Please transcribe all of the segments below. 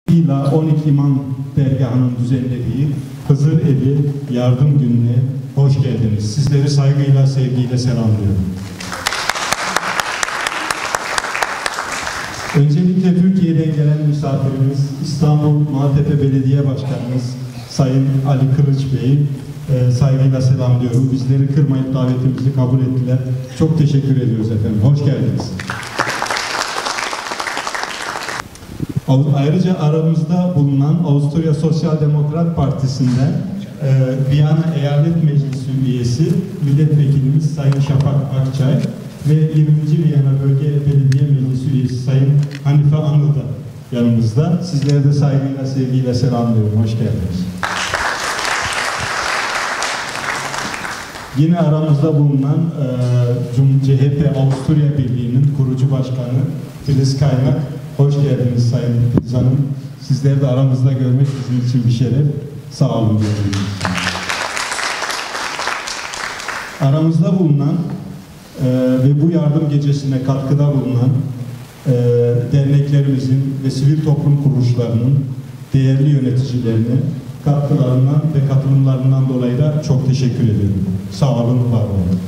ila 12 İmam Dergahı'nın düzenlediği Hızır Evi Yardım Günü'ne hoş geldiniz. Sizleri saygıyla, sevgiyle selamlıyorum. Öncelikle Türkiye'den gelen misafirimiz İstanbul Maltepe Belediye Başkanımız Sayın Ali Kılıç Bey'i saygıyla selamlıyorum. Bizleri kırmayıp davetimizi kabul ettiler. Çok teşekkür ediyoruz efendim. Hoş geldiniz. Ayrıca aramızda bulunan Avusturya Sosyal Demokrat Partisi'nden Viyana Eyalet Meclisi üyesi milletvekilimiz Sayın Şafak Akçay ve 20. Viyana Bölge Belediye Meclisi üyesi Sayın Hanife Anlı da yanımızda. Sizleri de saygıyla, sevgiyle selamlıyorum. Hoş geldiniz. Yine aramızda bulunan CHP Avusturya Birliği'nin kurucu başkanı Filiz Kaynak. Hoş geldiniz Sayın Filiz Hanım. Sizleri de aramızda görmek bizim için bir şeref. Sağ olun diyorum. Aramızda bulunan ve bu yardım gecesine katkıda bulunan derneklerimizin ve sivil toplum kuruluşlarının değerli yöneticilerine katkılarından ve katılımlarından dolayı da çok teşekkür ediyorum. Sağ olun, var olun.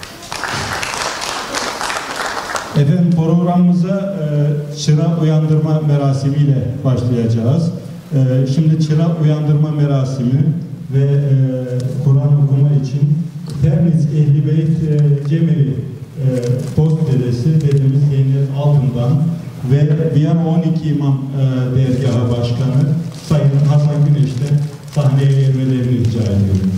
Efendim, programımıza çıra uyandırma merasimiyle başlayacağız. Şimdi çıra uyandırma merasimi ve Kur'an okuma için Termiz Ehli Beyt Cemevi Post Dedesi Dedemiz Zeynep Altın'dan ve Viyana 12 İmam Dergahı Başkanı Sayın Hasan Güneş'ten sahneye gelmelerini rica ediyorum.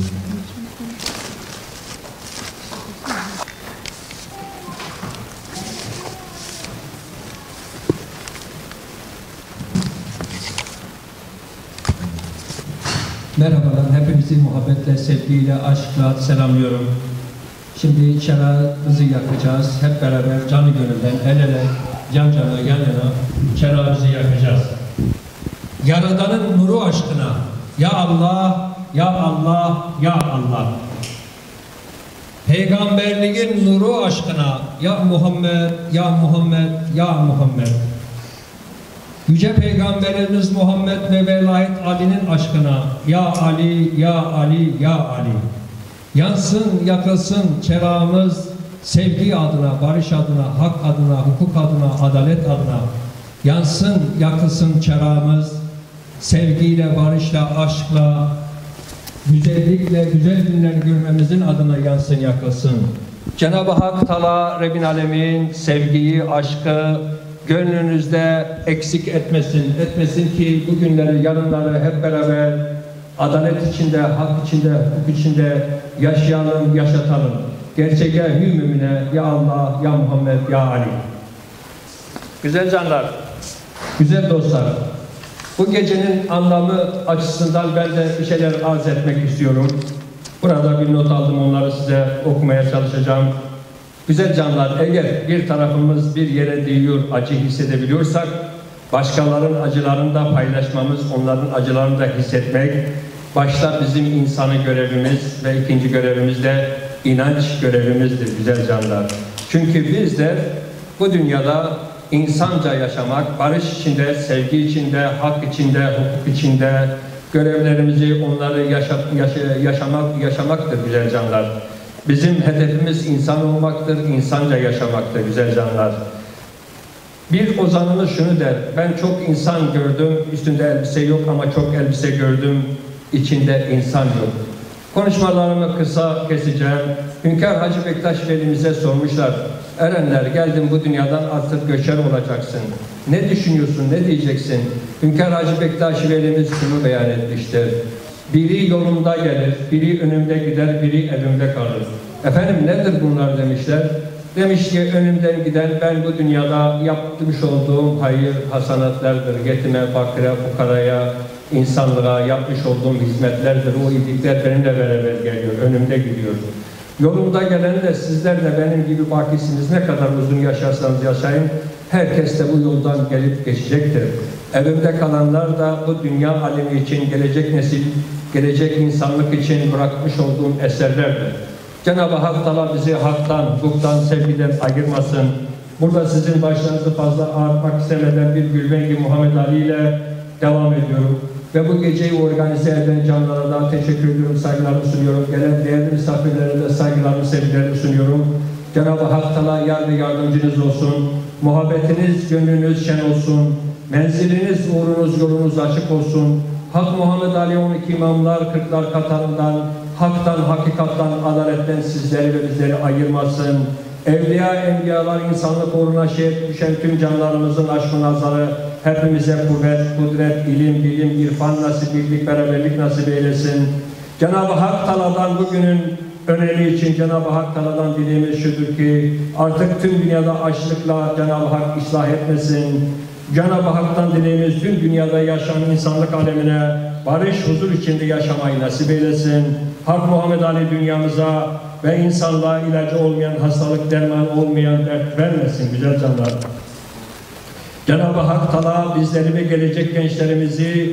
Merhabalar, hepinizi muhabbetle, sevgiyle, aşkla selamlıyorum. Şimdi çerağımızı yakacağız. Hep beraber canı gönülden, el ele, yan yana, yan yana çerağımızı yakacağız. Yaradan'ın nuru aşkına, ya Allah, ya Allah, ya Allah. Peygamberliğin nuru aşkına, ya Muhammed, ya Muhammed, ya Muhammed. Yüce Peygamberimiz Muhammed ve Velayet Ali'nin aşkına, ya Ali, ya Ali, ya Ali. Yansın, yakılsın çerağımız sevgi adına, barış adına, hak adına, hukuk adına, adalet adına. Yansın, yakılsın çerağımız sevgiyle, barışla, aşkla, güzellikle, güzel günler görmemizin adına yansın, yakılsın. Cenab-ı Hak Teala Rabbin Alemin sevgiyi, aşkı gönlünüzde eksik etmesin ki bu günleri, yarınları hep beraber adalet içinde, hak içinde, hukuk içinde yaşayalım, yaşatalım. Gerçeğe hümümüne ya Allah, ya Muhammed, ya Ali. Güzel canlar, güzel dostlar, bu gecenin anlamı açısından ben de bir şeyler arz etmek istiyorum. Burada bir not aldım, onları size okumaya çalışacağım. Güzel canlar, eğer bir tarafımız bir yere değiyor, acı hissedebiliyorsak, başkalarının acılarını da paylaşmamız, onların acılarını da hissetmek, başta bizim insanı görevimiz ve ikinci görevimiz de inanç görevimizdir güzel canlar. Çünkü bizler bu dünyada insanca yaşamak, barış içinde, sevgi içinde, hak içinde, hukuk içinde görevlerimizi, onları yaşamaktır güzel canlar. Bizim hedefimiz insan olmaktır, insanca yaşamaktır güzel canlar. Bir ozanımız şunu der, ben çok insan gördüm, üstünde elbise yok ama çok elbise gördüm, içinde insan yok. Konuşmalarımı kısa keseceğim. Hünkâr Hacı Bektaş Veli'mize sormuşlar, erenler geldin bu dünyadan artık göçer olacaksın. Ne düşünüyorsun, ne diyeceksin? Hünkâr Hacı Bektaş Velimiz şunu beyan etmiştir. Biri yolumda gelir, biri önümde gider, biri evimde kalır. Efendim nedir bunlar demişler. Demiş ki önümden giden ben bu dünyada yapmış olduğum hayır hasanatlardır. Yetime, fakire, fukaraya, insanlığa yapmış olduğum hizmetlerdir. O iyilikler benimle beraber geliyor, önümde gidiyor. Yolumda gelen de sizler de benim gibi bakisiniz. Ne kadar uzun yaşarsanız yaşayın, herkes de bu yoldan gelip geçecektir. Evimde kalanlar da bu dünya alemi için, gelecek nesil, gelecek insanlık için bırakmış olduğum eserlerdir. Cenab-ı Hak Teala bizi haktan, hukuktan, sevgiden ayırmasın. Burada sizin başlarınızı fazla ağırtmak istemeden bir Gülbengi Muhammed Ali ile devam ediyorum. Ve bu geceyi organize eden canlara da teşekkür ediyorum, saygılarımı sunuyorum. Gelen değerli misafirlere de saygılarımı, sevgilerimi sunuyorum. Cenab-ı Hak Teala yar ve yardımcınız olsun. Muhabbetiniz, gönlünüz şen olsun. Menziliniz, uğrunuz, yolunuz açık olsun. Hak Muhammed Ali 12 imamlar, kırklar katarından, haktan, hakikattan, adaletten sizleri ve bizleri ayırmasın. Evliya, enbiyalar, insanlık uğruna şehit düşen tüm canlarımızın aşkı nazarı hepimize kuvvet, kudret, ilim, bilim, irfan nasip, birlik, beraberlik nasip eylesin. Cenab-ı Hak Teala'dan bugünün önemi için Cenab-ı Hak Teala'dan dileğimiz şudur ki artık tüm dünyada açlıkla Cenab-ı Hak ıslah etmesin. Cenab-ı Hak'tan dileğimiz tüm dünyada yaşayan insanlık alemine barış, huzur içinde yaşamayı nasip eylesin. Hak Muhammed Ali dünyamıza ve insanlığa ilacı olmayan, hastalık derman olmayan dert vermesin güzel canlar. Cenab-ı Hak Teala bizleri ve gelecek gençlerimizi,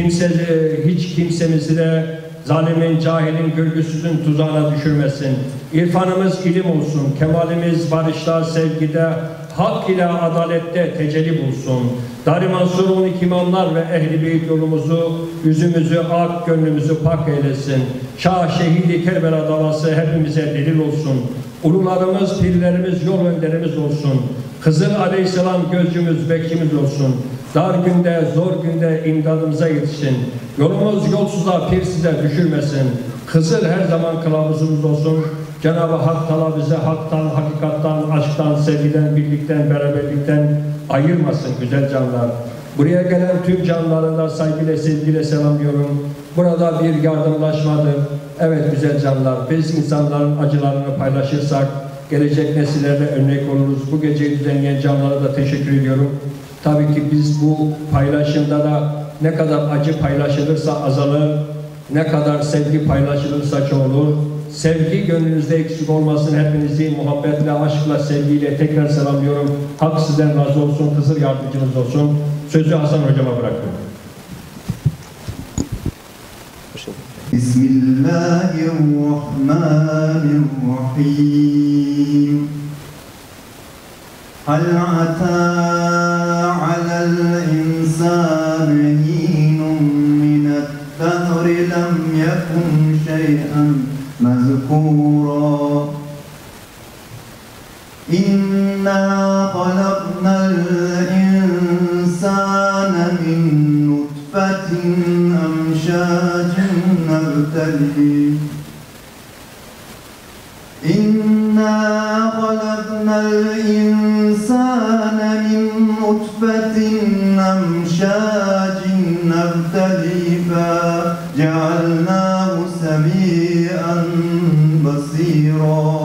hiç kimsemizi de zalimin, cahilin, görgüsüzün tuzağına düşürmesin. İrfanımız ilim olsun, kemalimiz barışta, sevgide, hak ile adalette tecelli bulsun. Dar-ı Mansur 12 imamlar ve Ehl-i Beyt yolumuzu, yüzümüzü ak, gönlümüzü pak eylesin. Şah, şehidi, Kerbela davası hepimize delil olsun. Ulularımız, pirlerimiz, yol önderimiz olsun. Hızır Aleyhisselam gözcümüz, bekçimiz olsun. Dar günde, zor günde imdadımıza yetişsin. Yolumuz yolsuza, pirsize düşürmesin. Hızır her zaman kılavuzumuz olsun. Cenab-ı Hak Teala bize haktan, hakikattan, aşktan, sevgiden, birlikten, beraberlikten ayırmasın güzel canlar. Buraya gelen tüm canlara da saygıyla, sevgiyle selamlıyorum. Burada bir yardımlaşmadır. Evet güzel canlar, biz insanların acılarını paylaşırsak gelecek nesillerle örnek oluruz. Bu geceyi düzenleyen canlara da teşekkür ediyorum. Tabii ki biz bu paylaşımda da ne kadar acı paylaşılırsa azalır, ne kadar sevgi paylaşılırsa çoğalır. Sevgi gönlünüzde eksik olmasın. Hepinizi muhabbetle, aşkla, sevgiyle tekrar selamlıyorum. Hak sizden razı olsun. Hızır yardımcınız olsun. Sözü Hasan Hocama bırakıyorum. Bismillahirrahmanirrahim. Hal ata alel insani hinun mine't-dahri lem yekun şey'en مذكورا إنا خلقنا الإنسان من نطفة أمشاج نبتليه إنا خلقنا الإنسان من نطفة أمشاج نبتليه فجعلناه سميعا بصيرا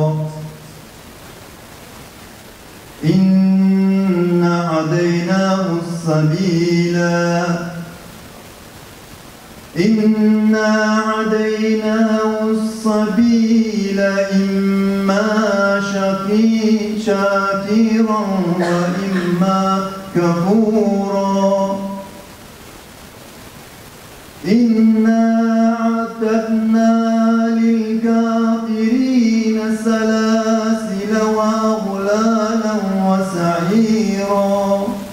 إنا هديناه السبيل إما شاكرا وإما كفورا إنا أعتدنا للكافرين سلاسل وأغلالا وسعيرا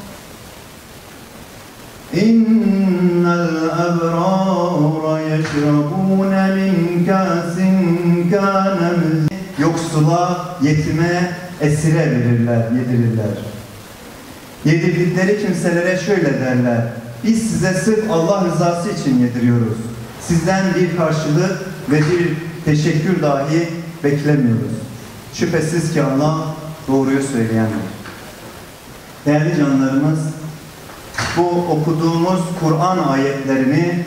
إن الأبرار يشربون من كأس كان yoksula, yetime, esire yedirirler. Yedirdikleri kimselere şöyle derler: biz size sırf Allah rızası için yediriyoruz. Sizden bir karşılık ve bir teşekkür dahi beklemiyoruz. Şüphesiz ki Allah doğruyu söyleyendir. Değerli canlarımız, bu okuduğumuz Kur'an ayetlerini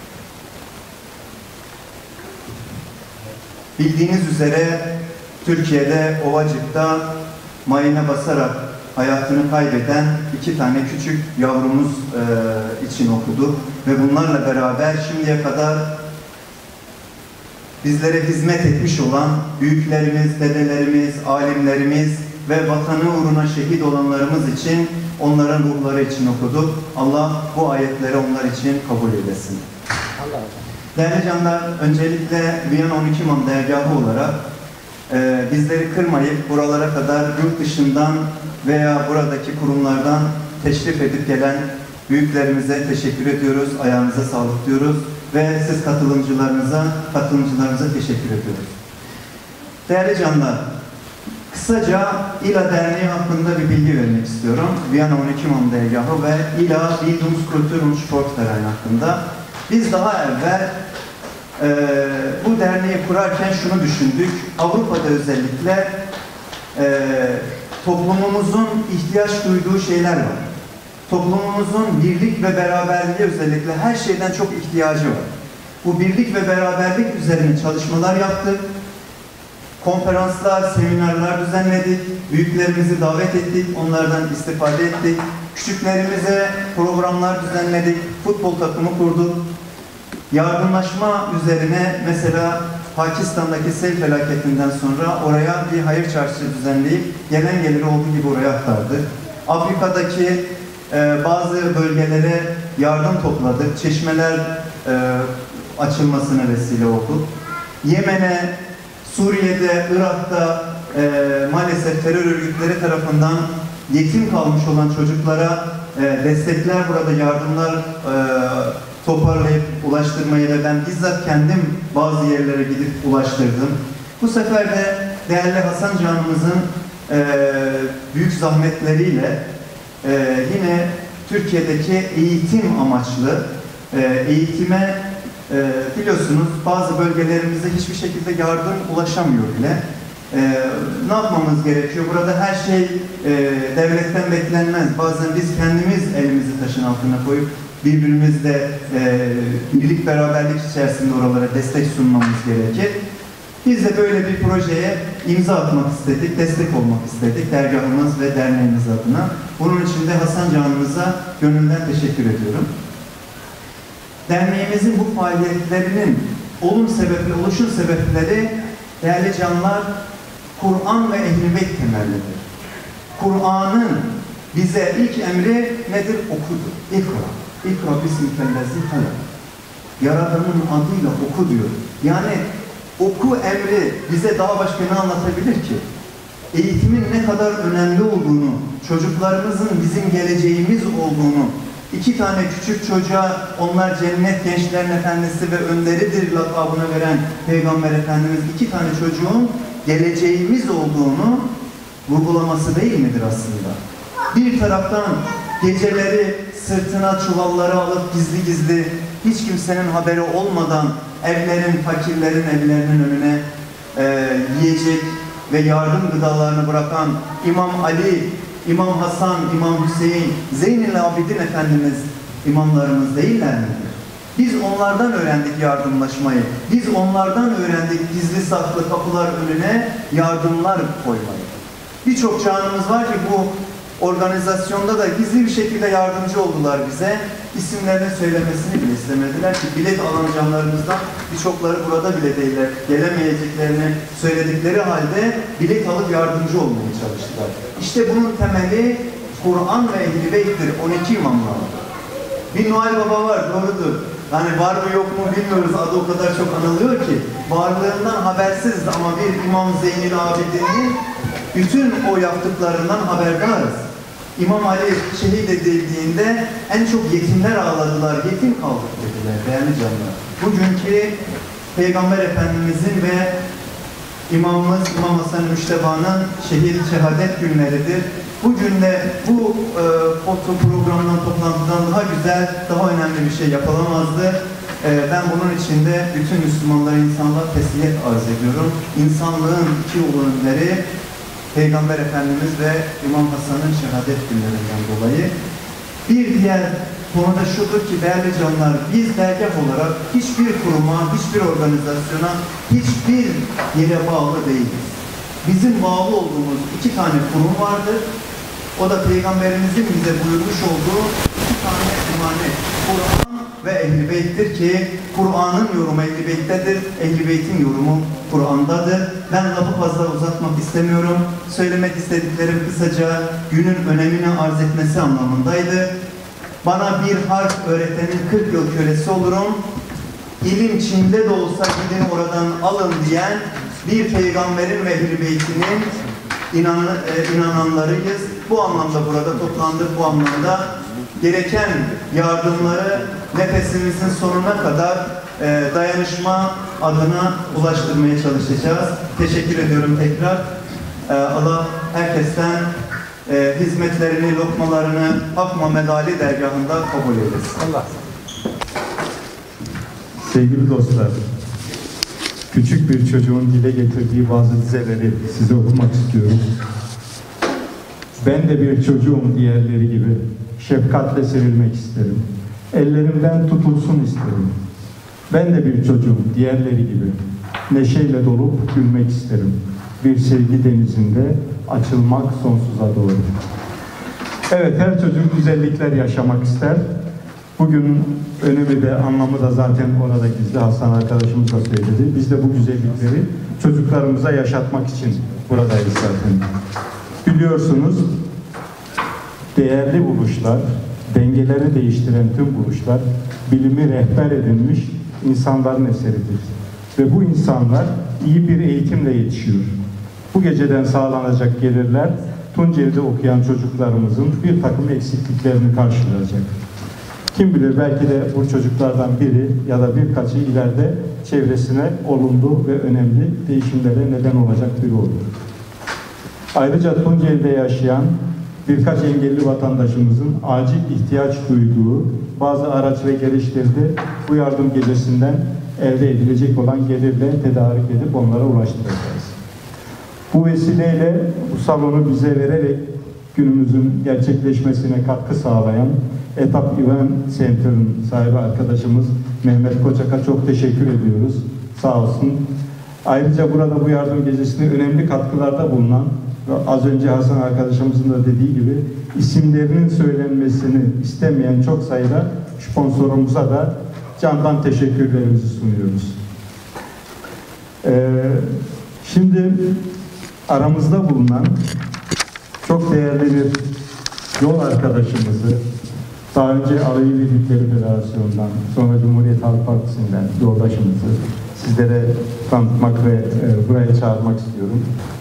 bildiğiniz üzere Türkiye'de Ovacık'ta mayına basarak hayatını kaybeden 2 tane küçük yavrumuz için okuduk. Ve bunlarla beraber şimdiye kadar bizlere hizmet etmiş olan büyüklerimiz, dedelerimiz, alimlerimiz ve vatanı uğruna şehit olanlarımız için, onların ruhları için okuduk. Allah bu ayetleri onlar için kabul eylesin. Değerli canlar, öncelikle Viyana 12 İmam Dergahı olarak bizleri kırmayıp buralara kadar yurt dışından veya buradaki kurumlardan teşrif edip gelen Büyüklerimize teşekkür ediyoruz, ayağınıza sağlık diyoruz ve siz katılımcılarımıza teşekkür ediyoruz. Değerli canlar, kısaca İLA Derneği hakkında bir bilgi vermek istiyorum. Viyana 12 Mamdegahı ve İLA Bildungskultur und Sportverein hakkında. Biz daha evvel bu derneği kurarken şunu düşündük. Avrupa'da özellikle toplumumuzun ihtiyaç duyduğu şeyler var. Toplumumuzun birlik ve beraberliğe özellikle her şeyden çok ihtiyacı var. Bu birlik ve beraberlik üzerine çalışmalar yaptık. Konferanslar, seminerler düzenledik. Büyüklerimizi davet ettik. Onlardan istifade ettik. Küçüklerimize programlar düzenledik. Futbol takımı kurduk. Yardımlaşma üzerine mesela Pakistan'daki sel felaketinden sonra oraya bir hayır çarşısı düzenleyip gelen geliri olduğu gibi oraya aktardık. Afrika'daki bazı bölgelere yardım topladık. Çeşmeler açılmasına vesile olduk. Yemen'e, Suriye'de, Irak'ta maalesef terör örgütleri tarafından yetim kalmış olan çocuklara destekler, burada yardımlar toparlayıp ulaştırmayı ve ben bizzat kendim bazı yerlere gidip ulaştırdım. Bu sefer de değerli Hasan Canımızın büyük zahmetleriyle yine Türkiye'deki eğitim amaçlı eğitime biliyorsunuz bazı bölgelerimize hiçbir şekilde yardım ulaşamıyor bile. Ne yapmamız gerekiyor? Burada her şey devletten beklenmez. Bazen biz kendimiz elimizi taşın altına koyup birbirimizle birlik beraberlik içerisinde oralara destek sunmamız gerekir. Biz de böyle bir projeye imza atmak istedik, destek olmak istedik dergahımız ve derneğimiz adına. Bunun için de Hasan Canımıza gönülden teşekkür ediyorum. Derneğimizin bu faaliyetlerinin oluşum sebepleri değerli canlar Kur'an ve Ehl-i Beyt temellidir. Kur'an'ın bize ilk emri nedir? Okudur. İkra. İkra bismillahirrahmanirrahim. Yaradanın adıyla oku diyor. Yani oku emri bize daha başka ne anlatabilir ki? Eğitimin ne kadar önemli olduğunu, çocuklarımızın bizim geleceğimiz olduğunu, 2 tane küçük çocuğa onlar cennet gençlerin efendisi ve önderidir lakabını veren Peygamber Efendimiz 2 tane çocuğun geleceğimiz olduğunu vurgulaması değil midir aslında? Bir taraftan geceleri sırtına çuvalları alıp gizli gizli hiç kimsenin haberi olmadan evlerin, fakirlerin evlerinin önüne yiyecek ve yardım gıdalarını bırakan İmam Ali, İmam Hasan, İmam Hüseyin, Zeyn-i Abidin Efendimiz imamlarımız değiller midir? Biz onlardan öğrendik yardımlaşmayı. Biz onlardan öğrendik gizli saklı kapılar önüne yardımlar koymayı. Birçok canımız var ki bu organizasyonda da gizli bir şekilde yardımcı oldular bize. İsimlerini söylemesini bile istemediler ki bilet alan canlarımızdan birçokları burada bile değiller. Gelemeyeceklerini söyledikleri halde bilet alıp yardımcı olmaya çalıştılar. İşte bunun temeli Kur'an ve Ehl-i Beyt'tir. 12 imamlar. Bir Noel Baba var, doğrudur. Hani var mı yok mu bilmiyoruz. Adı o kadar çok anılıyor ki. Varlığından habersiz ama bir İmam Zeyn-i Abidin'in bütün o yaptıklarından haberdarız. İmam Ali şehit edildiğinde en çok yetimler ağladılar, yetim kaldık dediler değerli canlar. Bugünkü Peygamber Efendimizin ve İmamımız İmam Hasan Müşteba'nın şehadet günleridir. Bugün de bu foto programından, toplantıdan daha güzel, daha önemli bir şey yapılamazdı. Ben bunun için de bütün Müslümanlara, insanlara tesliyet arz ediyorum. İnsanlığın 2 ulu önderi Peygamber Efendimiz ve İmam Hasan'ın şehadet günlerinden dolayı. Bir diğer konu da şudur ki değerli canlar, biz dergah olarak hiçbir kuruma, hiçbir organizasyona, hiçbir yere bağlı değiliz. Bizim bağlı olduğumuz 2 tane kurum vardır. O da Peygamberimizin bize buyurmuş olduğu 2 tane emanet. Kur'an ve Ehl-i Beyt'tir ki Kur'an'ın yorumu Ehl-i Beyt'tedir, Ehl-i Beyt'in yorumu Kur'an'dadır. Ben lafı fazla uzatmak istemiyorum. Söylemek istediklerim kısaca günün önemini arz etmesi anlamındaydı. Bana bir harf öğretenin 40 yıl kölesi olurum. İlim Çin'de de olsa gidin oradan alın diyen bir peygamberin ve Ehl-i Beyt'inin inananlarıyız. bu anlamda burada toplandık, bu anlamda gereken yardımları nefesimizin sonuna kadar dayanışma adına ulaştırmaya çalışacağız. Teşekkür ediyorum tekrar. Allah herkesten hizmetlerini, lokmalarını Hak Muhammed Ali dergahında kabul eylesin. Allah. Sevgili dostlar, küçük bir çocuğun dile getirdiği bazı dizeleri size okumak istiyorum. Ben de bir çocuğum diğerleri gibi, şefkatle sevilmek isterim. Ellerimden tutulsun isterim. Ben de bir çocuğum diğerleri gibi, neşeyle dolup gülmek isterim. Bir sevgi denizinde açılmak sonsuza doğru. Evet, her çocuk güzellikler yaşamak ister. Bugün önemi de anlamı da zaten orada gizli. Hasan arkadaşımız da söyledi. Biz de bu güzellikleri çocuklarımıza yaşatmak için buradayız zaten. Biliyorsunuz, değerli buluşlar, dengeleri değiştiren tüm buluşlar bilimi rehber edinmiş insanların eseridir. Ve bu insanlar iyi bir eğitimle yetişiyor. Bu geceden sağlanacak gelirler Tunceli'de okuyan çocuklarımızın bir takım eksikliklerini karşılayacak. Kim bilir, belki de bu çocuklardan biri ya da birkaçı ileride çevresine olumlu ve önemli değişimlere neden olacak biri olur. Ayrıca Tunceli'de yaşayan birkaç engelli vatandaşımızın acil ihtiyaç duyduğu bazı araç ve gereçleri de bu yardım gecesinden elde edilecek olan gelirle tedarik edip onlara ulaştıracağız. Bu vesileyle bu salonu bize vererek günümüzün gerçekleşmesine katkı sağlayan Etap Event Center'ın sahibi arkadaşımız Mehmet Koçak'a çok teşekkür ediyoruz. Sağ olsun. Ayrıca burada bu yardım gecesine önemli katkılarda bulunan ve az önce Hasan arkadaşımızın da dediği gibi isimlerinin söylenmesini istemeyen çok sayıda sponsorumuza da candan teşekkürlerimizi sunuyoruz. Şimdi aramızda bulunan çok değerli bir yol arkadaşımızı, daha önce Alevi Birlikleri Federasyonu'ndan, sonra Cumhuriyet Halk Partisi'nden yoldaşımızı sizlere tanıtmak ve buraya çağırmak istiyorum.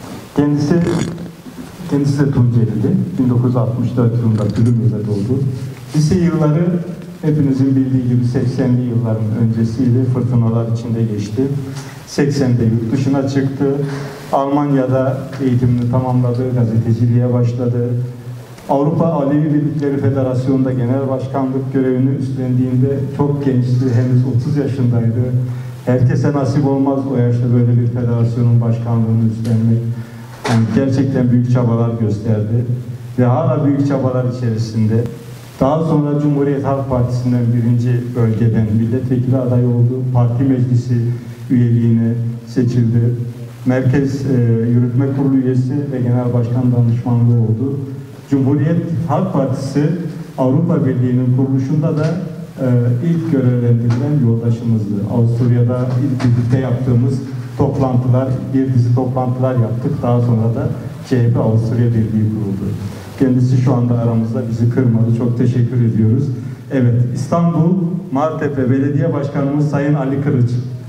Kendisi de Tuncelili. 1964 yılında Tülümüz'de doğdu. Lise yılları hepinizin bildiği gibi 80'li yılların öncesiydi. Fırtınalar içinde geçti. 80'de yurt dışına çıktı. Almanya'da eğitimini tamamladı. Gazeteciliğe başladı. Avrupa Alevi Birlikleri Federasyonu'nda genel başkanlık görevini üstlendiğinde çok gençti. Henüz 30 yaşındaydı. Herkese nasip olmaz o yaşta böyle bir federasyonun başkanlığını üstlenmek. Yani gerçekten büyük çabalar gösterdi. Ve hala büyük çabalar içerisinde. Daha sonra Cumhuriyet Halk Partisi'nden 1. bölgeden milletvekili adayı oldu. Parti meclisi üyeliğine seçildi. Merkez Yürütme Kurulu üyesi ve Genel Başkan Danışmanlığı oldu. Cumhuriyet Halk Partisi Avrupa Birliği'nin kuruluşunda da ilk görevlendirilen yoldaşımızdı. Avusturya'da birlikte yaptığımız toplantılar, bir dizi toplantılar yaptık. Daha sonra da CHP Avusturya Birliği kuruldu. Kendisi şu anda aramızda, bizi kırmadı. Çok teşekkür ediyoruz. Evet, İstanbul Maltepe Belediye Başkanımız Sayın Ali Kırıç.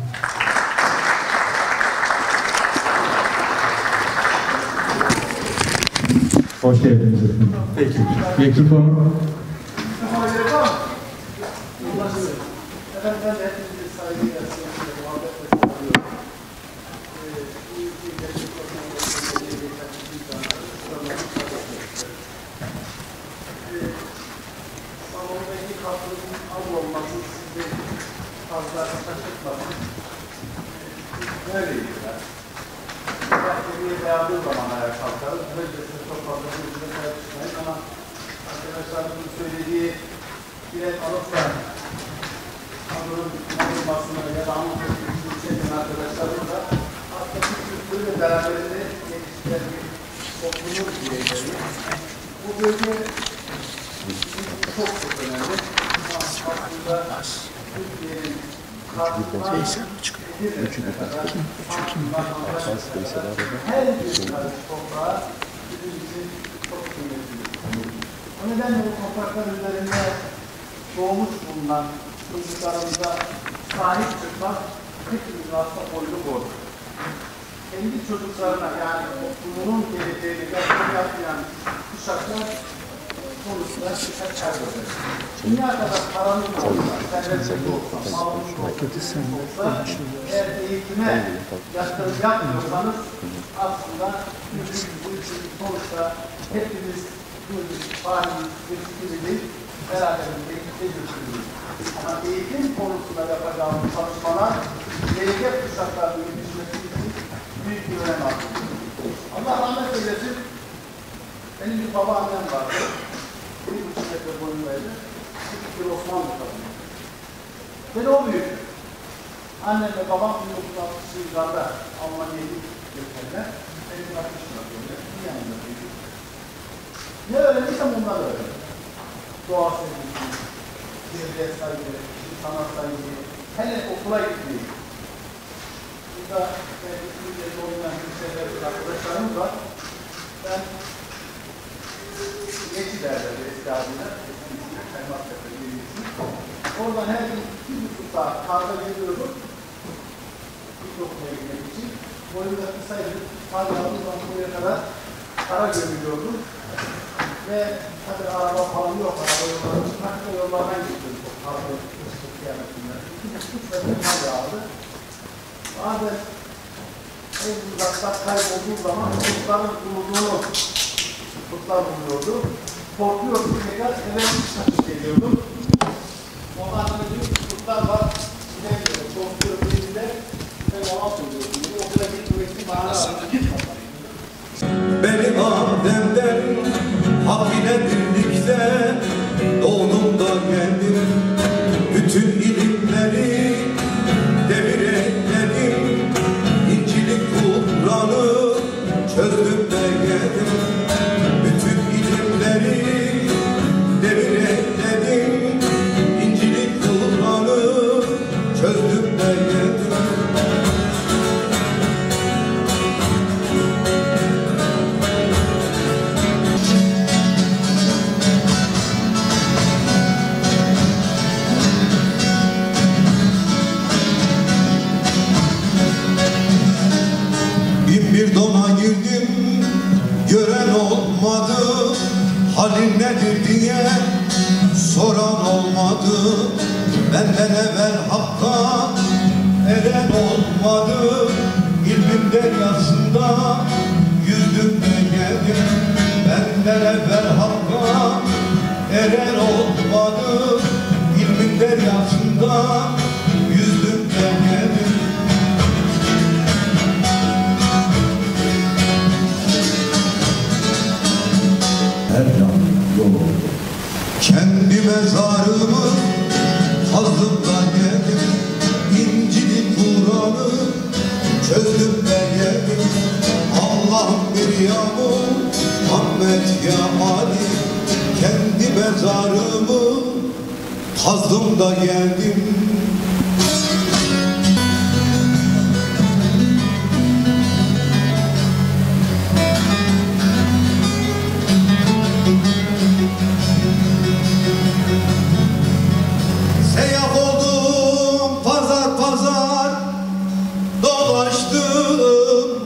Hoş geldiniz efendim. Peki. Mikrofonu. Salondaki katkının az olması sizi fazla şaşırtmasın. Böyleydiler. Belki dayandığı zaman ayağa kalkarız. Böylece çok fazla birbirine tartışmayız ama arkadaşlarımızın söylediği bilet alıp da kadının alınmasını ya da anlatmasını isteyen arkadaşlarımız da aslında kültürü ve beraberinde yetiştiren bir toplumun bireyleri. Bu bölge çok çok önemli. Aslında Türkiye'nin kalkınma her bir karış toprağa bizim çok kıymetli. O nedenle bu topraklar üzerinde doğmuş bulunan çocuklarımıza sahip çıkmak hepimizin aslında boylu borcu. kendi çocuklarına yani toplumunun geleceğini gerçekten yapmayan kuşaklar konusunda dikkat kaybeder. Dünya kadar paranın olsa, servetin olsa, malının olsa, eğer eğitime yatırım yapmıyorsanız aslında sonuçta hepimiz halimiz, riskimizi beraberinde götürürüz. Ama eğitim konusunda yapacağımız çalışmalar gelecek kuşakların yetişmesi için büyük bir önem arz ediyor. Allah rahmet eylesin. Benim bir babaannem vardı. 1,5 metre boyundaydı. Küçük bir Osmanlı kadını. Beni o büyüdü. Annem ve babam 1960 yıllarda Almanya'ya götürdüler. Benim 60 yıllarda bir yanında büyüdü. Ne öğrendiysem bunlar öğrendim. Doğa sevgisi, birbirine saygı, sanat saygı, hele okula gitmeyi. Burada İngilizce oynayan kimseler, arkadaşlarımız var. Ben geçi derler eski adıyla. Oradan her gün 2,5 saat karda geliyordum. İlkokula gitmek için. Boyunda kısaydı. Kar yağdığı buraya kadar kara gömülüyordum. Ve tabii araba falan yok. Araba yolları çıkmakta yollardan gidiyoruz. O karda ıslık kıyametinden. 2,5 metre kar yağdı. Bazen en uzakta kaybolduğu zaman kutların bulunduğunu kutlar buluyordu. Korkuyordum tekrar eve kaçıp geliyordum. Ondan sonra diyor ki kutlar var. Gidemiyorum. Korkuyorum elinde. Ben ona söylüyordum. Okula gitmek için bana gitmem. Beni Adem'den hak ile birlikte doğduğumda geldim. Bütün ilimleri devir ekledim. İncil'i Kur'an'ı çözdüm de geldim. Bütün ilimleri devir ekledim. İncil'i Kur'an'ı çözdüm de geldim. Bir dona girdim, gören olmadı, halin nedir diye soran olmadı. Benden evvel hakka eren olmadı, ilmin deryasında yüzdüm de geldim. Benden evvel hakka eren olmadı, ilmin deryasında yüzdüm de geldim. Her yan yol oldu. Kendi mezarımı kazdım da geldim. İncil'i Kur'an'ı çözdüm de geldim. Allah'ım bir ya Muhammed ya Ali. Kendi mezarımı kazdım da geldim. Seyahat oldum, pazar pazar dolaştım.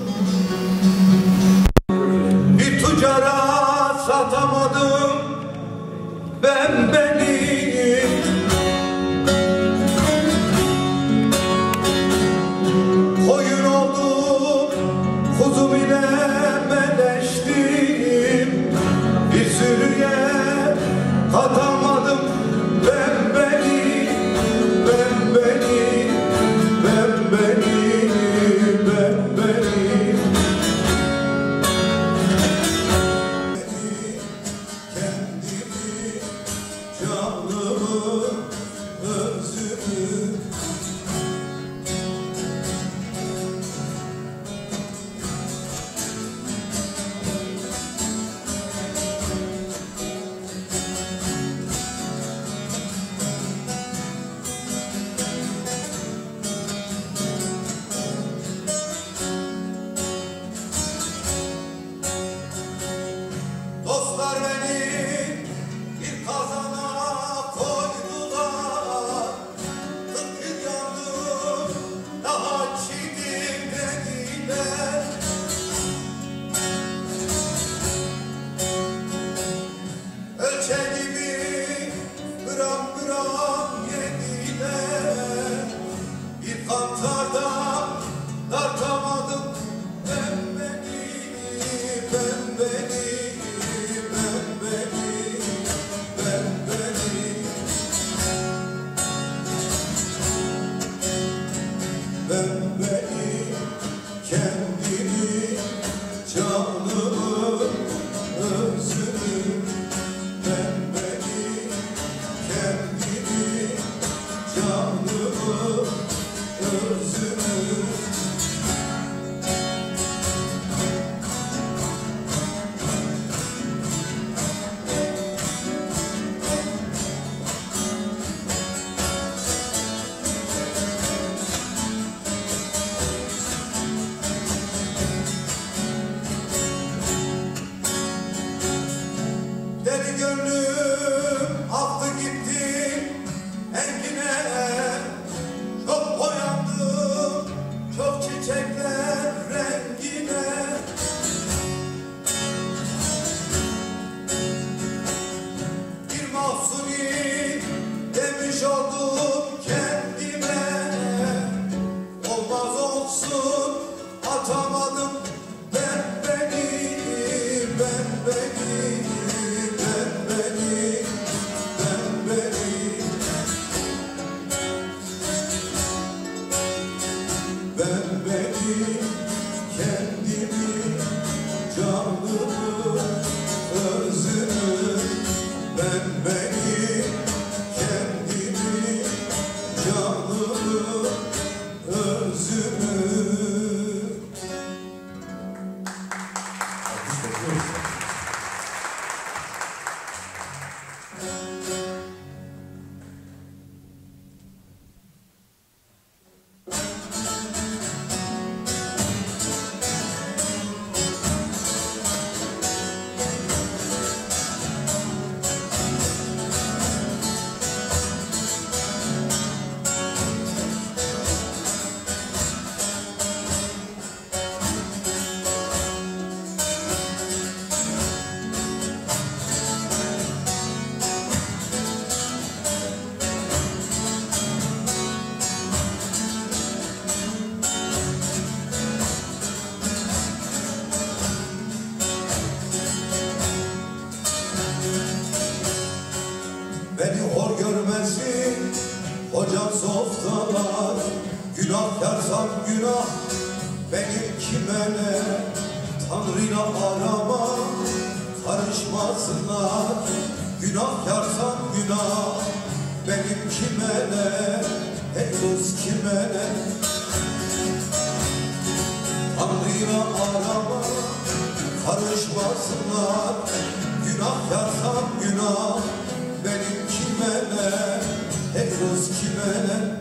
Bir tüccara satamadım ben beni. canımı, özümü. Deli gönlüm aktı gitti engine, çok boyandım çok çiçekler rengine. Bir mahsuni demiş oldum kendime, olmaz olsun atamadım ben beni, ben beni, ben beni, ben beni. Ben beni, kendimi, canımı, özümü. Ben beni, kendimi, canımı, özümü. Beni hor görmesin hocam softalar, günahkarsam günah benim kime ne, Tanrı'yla arama karışmasınlar. Günahkarsam günah benim kime ne, ey dost kime ne. Tanrı'yla arama karışmasınlar. Günahkarsam günah benim kime ne, ey dost kime ne.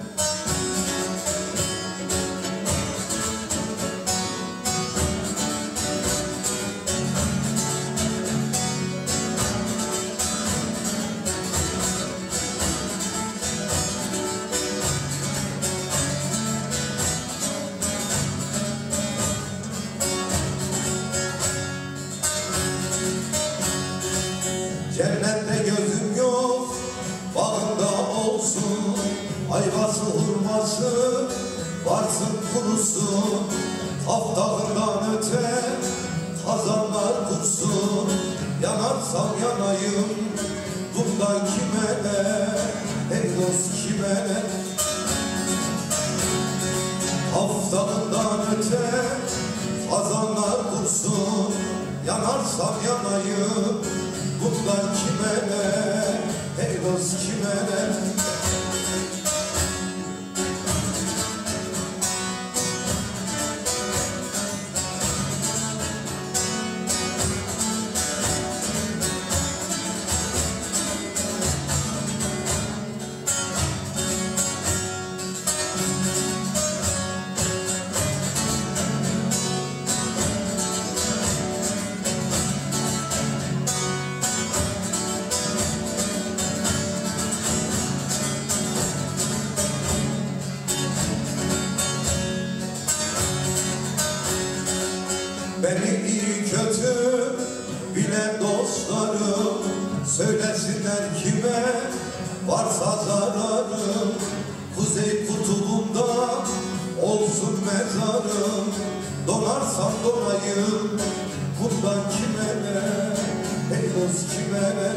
Cennette gözüm yok, bağında olsun. Ayvası hurması, varsın kurusun. Haftağından öte, kazanlar kursun. Yanarsam yanayım, bundan kime ne, ey dost kime ne. Haftağından öte, kazanlar kursun. Yanarsam yanayım, bundan kime ne, ey dost kime ne. Beni iyi kötü bilen dostlarım, söylesinler kime varsa zararım. Kuzey kutubunda olsun mezarım, donarsam donayım, bundan kime ne, ey dost kime ne.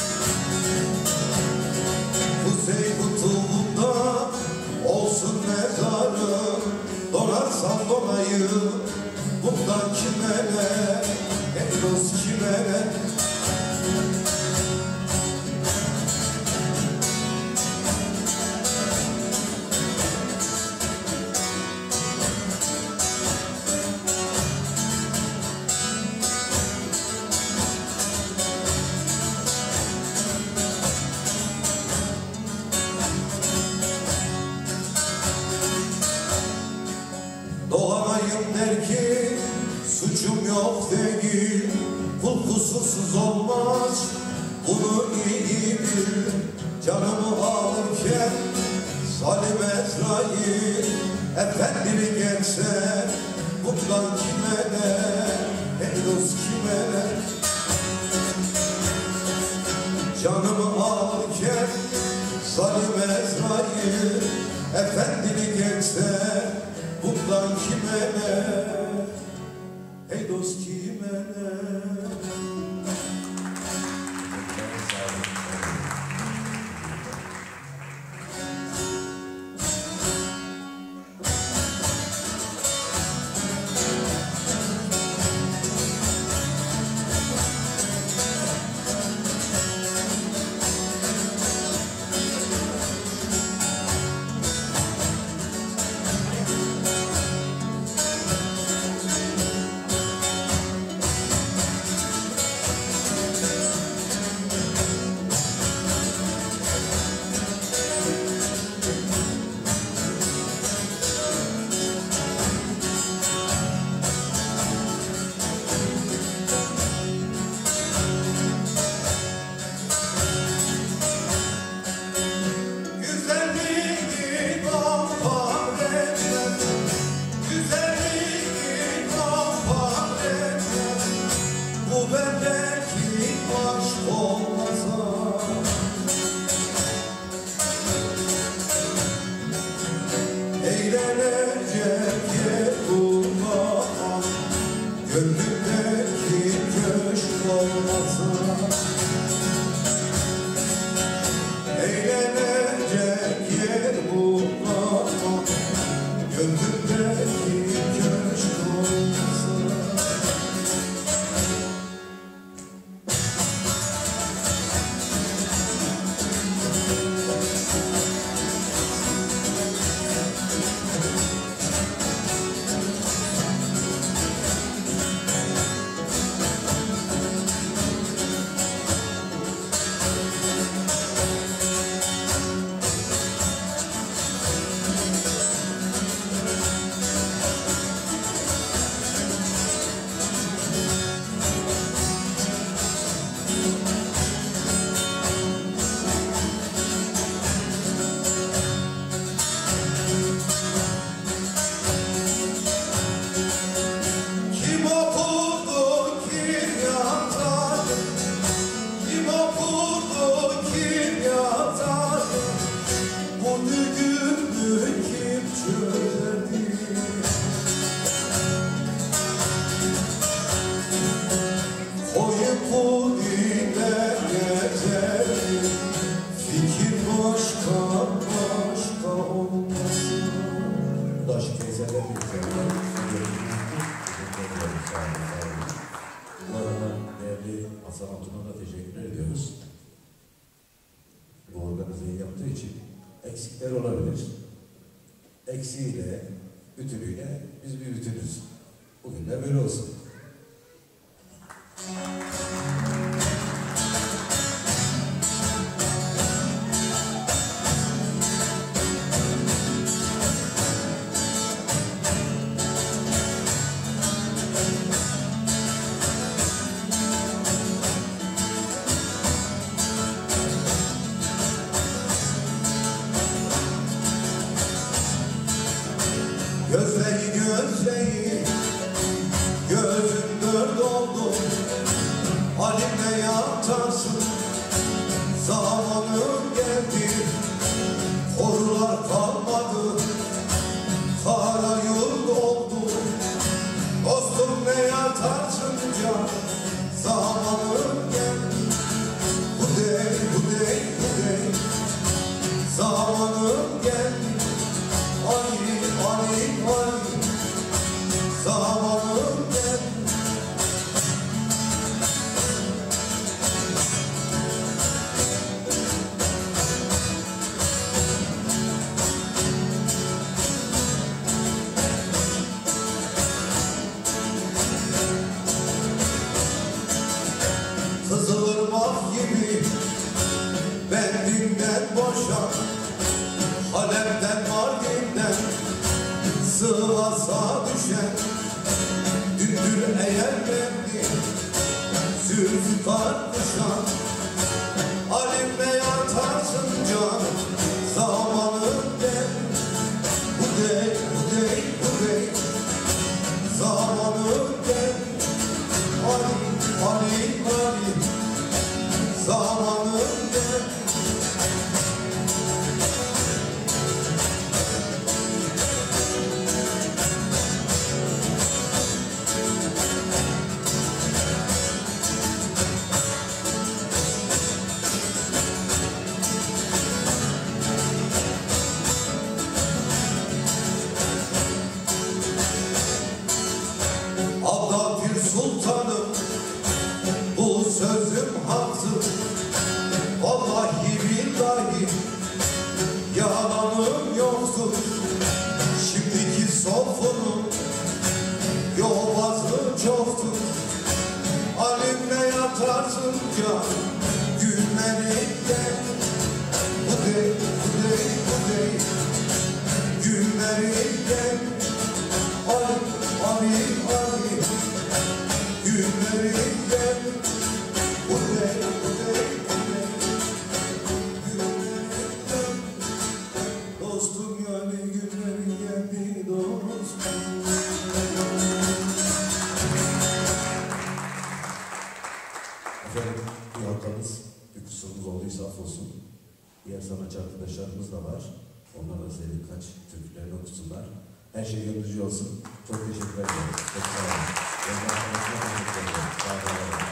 Kuzey kutubunda olsun mezarım, donarsam donayım, bundan kime ne, ey dost kime ne. Eğer ki suçum yok değil, kul kusursuz olmaz, bunu iyi bil. Canımı alırken zalim Ezrail efendili gelse, bundan kime ne, ey dost kime ne? Canımı alırken zalim Ezrail efendili gelse, bundan kime ne, ey dost kime ne? Gönlümdeki köşk olmasa, eğlenecek yer bulmam. Gönlümdeki köşk olmasa. Hasan Altun'a da teşekkür ediyoruz. Bu organizeyi yaptığı için eksikler olabilir. Eksiğiyle, bütünüyle biz bir bütünüz. Bugün de böyle olsun. Gözleyi gözleyi, gözün dört oldu, halimle yatarsın, zamanın geldi, korular kalmadı, kara yurt oldu, dostum ne yatarsın can, zamanın geldi, bu değil, bu değil, bu değil, zamanın geldi. Ali, zamanım geldi. Kızılırmak gibi bendinden boşan, Halep'ten Mardin'den Sivas'a düşen Güldür eğer beni zülfü tartışan Alimle yatarsın canım zamanın gel Bu değil, bu değil, bu değil Zamanın gel Ali, Ali, Ali Zamanın gel Allah bir sultanım bu sözüm haktır Vallahi billahi yalanım yoktur Şimdiki sofranın yobazlığı çoktur Alimle yatarsın can günlerinde Bu değil, bu değil, bu değil Günlerinde Ali, Ali, Ali Günlerinde Bu değil, bu değil, bu değil Günlerinde Dostum yani günlerin geldi dostum Efendim bir hatamız, bir kusurumuz olduysa affolsun. Diğer sanatçı arkadaşlarımız da var. Onlara da size birkaç türkülerini okusunlar. Her şey gönlünüzce olsun. Çok teşekkür ederim. Çok sağ olun. Yeni arkadaşlar teşekkür ederim. Sağ olun.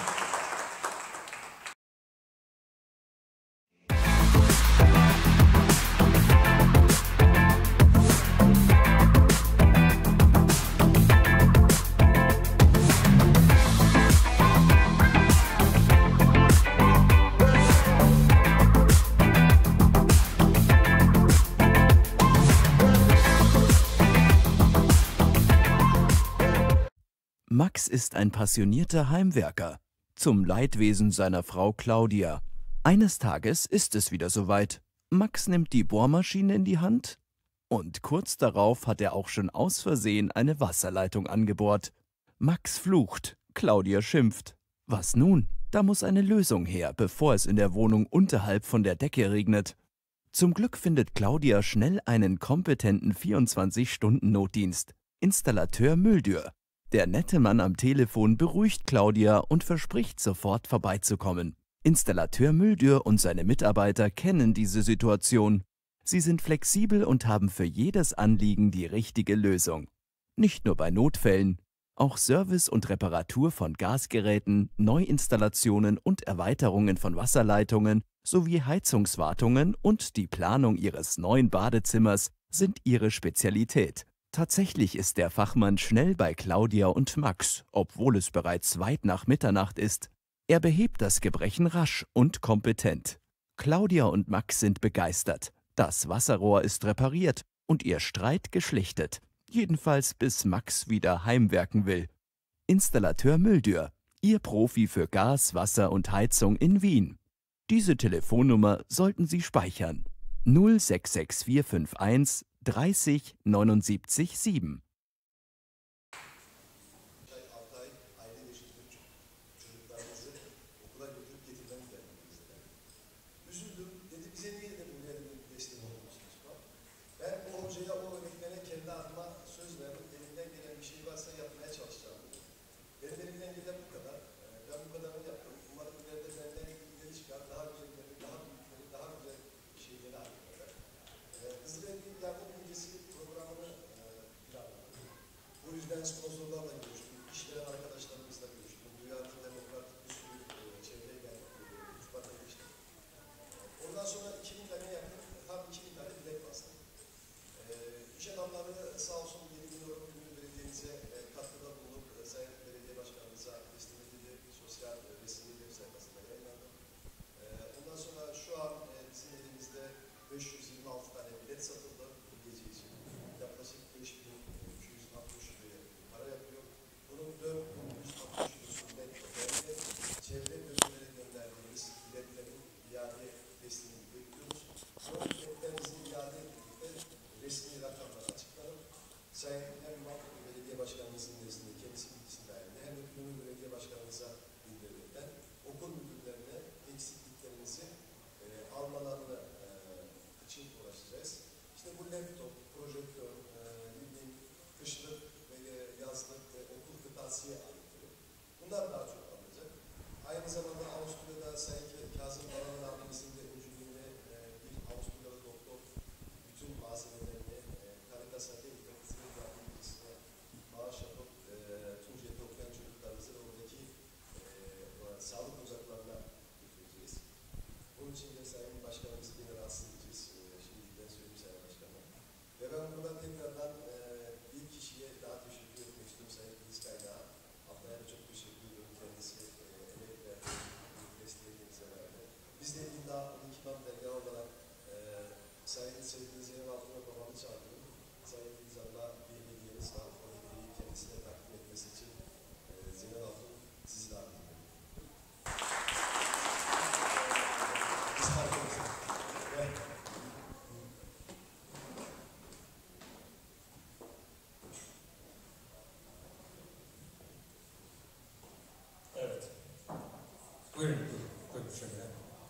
Max ist ein passionierter Heimwerker, zum Leidwesen seiner Frau Claudia. Eines Tages ist es wieder soweit. Max nimmt die Bohrmaschine in die Hand und kurz darauf hat er auch schon aus Versehen eine Wasserleitung angebohrt. Max flucht, Claudia schimpft. Was nun? Da muss eine Lösung her, bevor es in der Wohnung unterhalb von der Decke regnet. Zum Glück findet Claudia schnell einen kompetenten 24-Stunden-Notdienst. Installateur Müldür. Der nette Mann am Telefon beruhigt Claudia und verspricht sofort vorbeizukommen. Installateur Müldür und seine Mitarbeiter kennen diese Situation. Sie sind flexibel und haben für jedes Anliegen die richtige Lösung. Nicht nur bei Notfällen, auch Service und Reparatur von Gasgeräten, Neuinstallationen und Erweiterungen von Wasserleitungen sowie Heizungswartungen und die Planung ihres neuen Badezimmers sind ihre Spezialität. Tatsächlich ist der Fachmann schnell bei Claudia und Max, obwohl es bereits weit nach Mitternacht ist. Er behebt das Gebrechen rasch und kompetent. Claudia und Max sind begeistert. Das Wasserrohr ist repariert und ihr Streit geschlichtet. Jedenfalls bis Max wieder heimwerken will. Installateur Müldür, Ihr Profi für Gas, Wasser und Heizung in Wien. Diese Telefonnummer sollten Sie speichern. 066451 30 79 7. Üzüldüm. Dedi bize niye de böyle bir destek olmuşsunuz falan. Ben o hocaya, o öğretmene kendi adıma söz verdim. Elimden gelen bir şey varsa yapmaya çalışacağım. Benim elimden gelen bu kadar. Ben bu kadarını yaptım. Umarım ileride benden ileri çıkar. Daha güzelleri, daha büyükleri, daha güzel şeyleri hakkında. Hızlı'nın yardım öncesi programını planladım. Bu yüzden sponsorlarla görüştüm. İşveren arkadaşlarımızla görüştüm. Dünyada demokratik bir sürü çevreyle irtibata geçtim. Ondan sonra 2000 tane yakın, tam 2000 tane bilet bastım. İş adamları sağ olsun Yeni Günor Belediyemize katkıda bulunup Sayın Belediye Başkanımıza teslim edildi. Sosyal resmi web sayfasında yayınlandı. Ondan sonra şu an bizim elimizde 526 tane bilet satıldı bu gece için. Yaklaşık 5360 liraya para yapıyor. Bunun 4160 liraya çevre bölümlere gönderdiğimiz biletlerin iade teslimini bekliyoruz. Bu biletlerimizin iade ettikte resmi rakamlar açıklanıp Sayın Emniyet Belediye Başkanımızın nezdinde kendisi bilgisinde dahilinde hem de Gönül Belediye Başkanımıza bildirilirken okul müdürlerine eksikliklerimizi almalarını için uğraşacağız. İşte bu laptop, projektör, bildiğin kışlık ve yazlık ve okul kırtasiye aletleri. Bunlar daha çok alınacak. Aynı zamanda Avusturya'da Sayın Kazım Karaman abimizin de öncülüğünde bir Avusturyalı doktor bütün malzemelerini Caritas'a değil de Kızılır Birliği'ne bağış yapıp Tunceli'de okuyan çocuklarımızı ve oradaki sağlık ocaklarına götüreceğiz. Bunun için de Sayın Başkanımızı yine rahatsız edeceğiz. Şimdiden söyleyeyim Sayın Başkanım. Ve ben buradan tekrardan bir kişiye daha teşekkür etmek istiyorum Sayın Filiz Kaynağı. Abla'ya çok teşekkür ediyorum. Kendisi emek verdi, desteğinize verdi. Biz de illa 12 man dergahı olarak Sayın sevgili Zeynep Altun'a babamı çağırdım. Sayın Filiz Hanım'a bir hediyeniz var. O hediyeyi kendisine takdim etmesi için Zeynep Altun sizi davet ediyorum. Evet. Buyurun. Buyurun şöyle.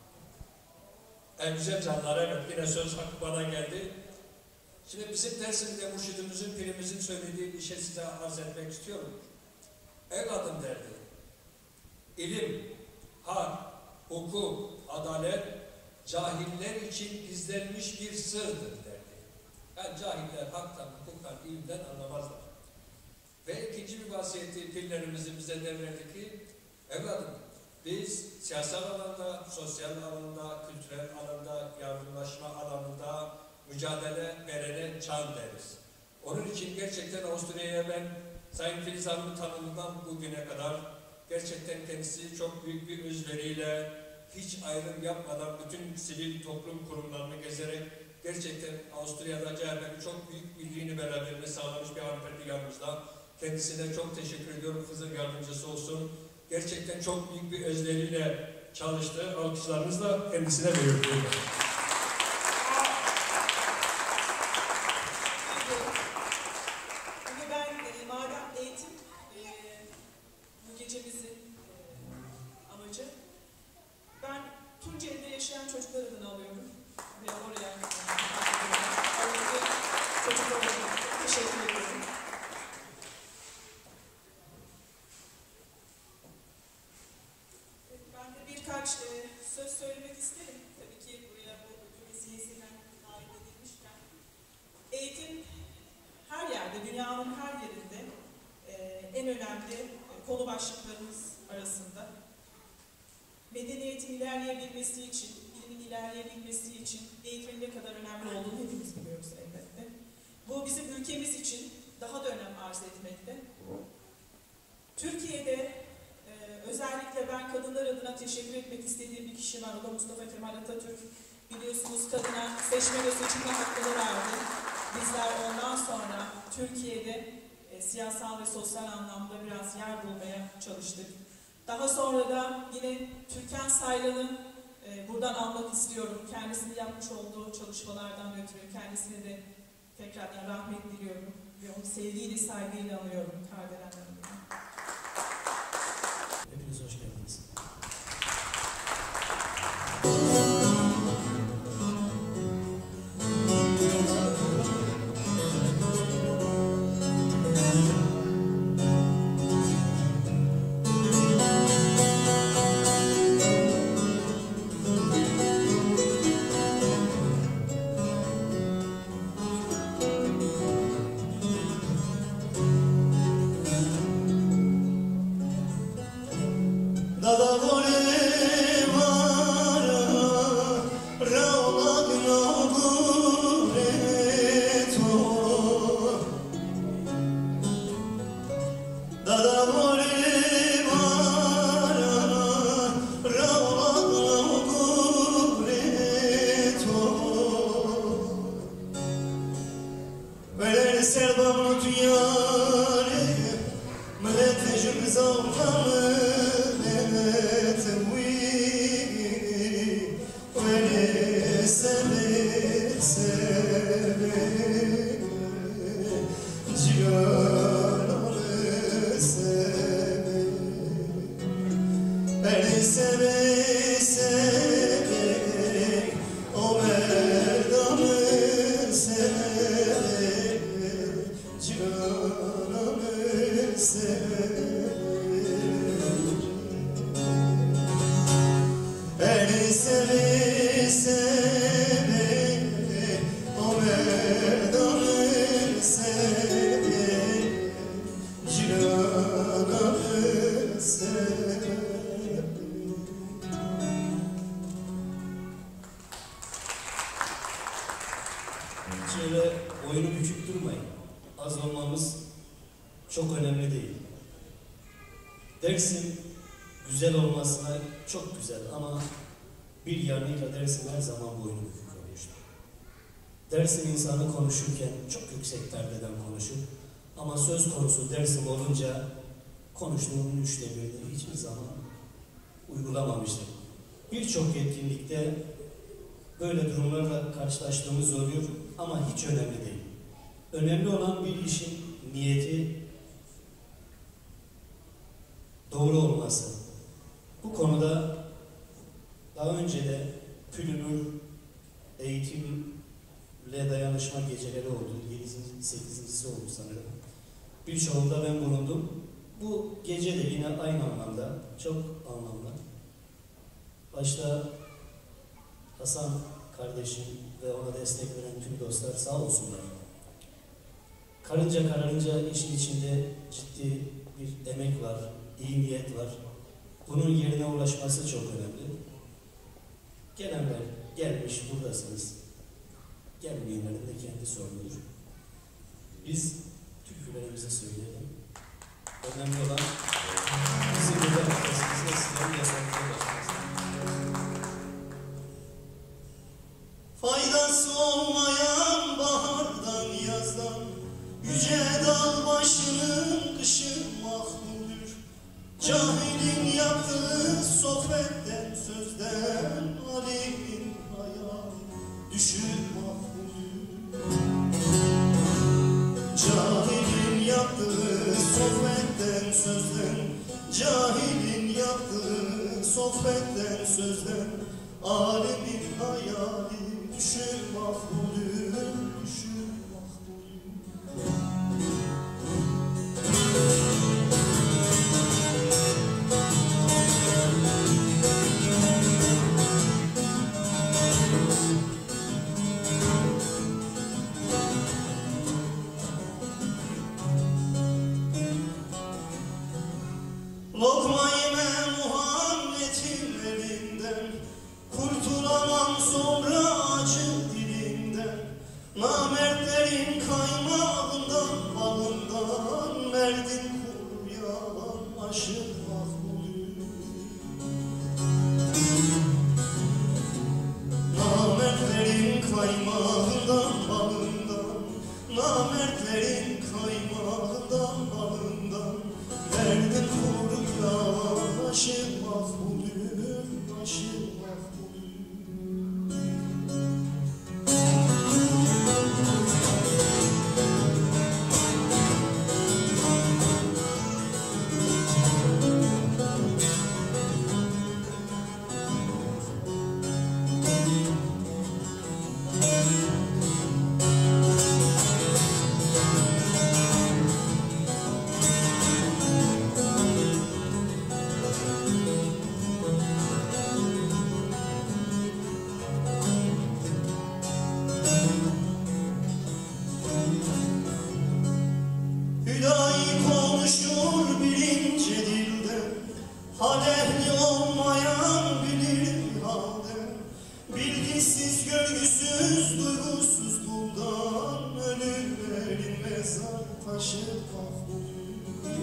En güzel canlar, evet. Yine söz hakkı bana geldi. Şimdi bizim dersimizde mürşidimizin, pirimizin söylediği bir şey size arz etmek istiyorum. Evladım derdi. İlim, hak, hukuk, adalet, cahiller için gizlenmiş bir sırdır derdi. Yani cahiller haktan, hukuktan, ilimden anlamazlar. Ve ikinci bir vasiyeti pirlerimizin bize devretti ki, evladım, biz siyasal alanda, sosyal alanda, kültürel alanda, yardımlaşma alanında mücadele verene can deriz. Onun için gerçekten Avusturya'ya ben Sayın Filiz Hanım'ın tanımından bugüne kadar gerçekten kendisi çok büyük bir özveriyle, hiç ayrım yapmadan bütün sivil toplum kurumlarını gezerek gerçekten Avusturya'da CHP'nin çok büyük birliğini, beraberliğini sağlamış bir hanımefendi yanımızda. Kendisine çok teşekkür ediyorum. Kızın yardımcısı olsun. Gerçekten çok büyük bir özveriyle çalıştı. Alkışlarınızla kendisine veriyorum. Bugün ben madem eğitim bu gecemizin amacı, ben Tunceli'de yaşayan çocuklar adına alıyorum ve oraya çocuklara teşekkür ediyorum. Ben de birkaç söz söylemek isterim. Tabii ki buraya bu vesilesiyle davet edilmişken. Eğitim her yerde, dünyanın her yerinde en önemli konu başlıklarımız arasında. Medeniyetin ilerleyebilmesi için, bilimin ilerleyebilmesi için eğitimin ne kadar önemli olduğunu hepimiz biliyoruz elbette. Bu bizim ülkemiz için daha da önem arz etmekte. Türkiye'de özellikle ben kadınlar adına teşekkür etmek istediğim bir kişi var. O da Mustafa Kemal Atatürk. Biliyorsunuz kadına seçme ve seçilme hakları verdi. Bizler ondan sonra Türkiye'de siyasal ve sosyal anlamda biraz yer bulmaya çalıştık. Daha sonra da yine Türkan Saylan'ı buradan almak istiyorum. Kendisinin yapmış olduğu çalışmalardan ötürü kendisine de tekrardan rahmet diliyorum. Ve onu sevgiyle, saygıyla anıyorum. Kardelenlerimden. Hepiniz hoş geldiniz. Ciğer seve seve o merdanı seve cilananı seve. Şöyle oyunu büküp durmayın. Az olmamız çok önemli değil. Dersin güzel olmasına çok güzel ama bir yanıyla dersin her zaman boynu bükük olmuştur. Dersin insanı konuşurken çok yüksek perdeden konuşur ama söz konusu dersin olunca konuştuğunun 1/3'ünü hiçbir zaman uygulamamıştır. Birçok etkinlikte böyle durumlarla karşılaştığımız oluyor ama hiç önemli değil. Önemli olan bir işin niyeti doğru olması. Bu konuda daha önce de Pülünür eğitimle dayanışma geceleri oldu. 8.'si oldu sanırım. Birçoğunda ben bulundum. Bu gece de yine aynı anlamda, çok anlamlı. Başta Hasan kardeşim ve ona destek veren tüm dostlar sağ olsunlar. Karınca kararınca işin içinde ciddi bir emek var, iyi niyet var. Bunun yerine ulaşması çok önemli. Gelenler gelmiş, buradasınız. Gelmeyenlerin de kendi sorunudur. Biz türkülerimizi söyleyelim. Önemli olan bizim burada nefesimize sizlerin yaşamına başlaması. Faydası olmayan bahardan yazdan yüce dağ başının kışı mahmulür. Cahilin yaptığı sohbetten sözden alimin hayal düşür mahmulür. Cahilin yaptığı sohbetten sözden, cahilin yaptığı sohbetten sözden alimin hayali düşür mahmulür, düşür mahmulür. Lokma yeme Muhammed'in elinden, kurtulamam sonra acı dilinden. Namertlerin kaymağından, balından, merdin kuruyan aşık mahmulü. Namertlerin kaymağından, balından, namertlerin kaymağından, balından, merdin kuruyan aşık mahmulü, aşık mahmulü. Hüdayi konuşur bilince dilden, hal ehli olmayan bilir halden. Bilgisiz, görgüsüz, duygusuz kuldan ölülerin mezar taşı mahmulü.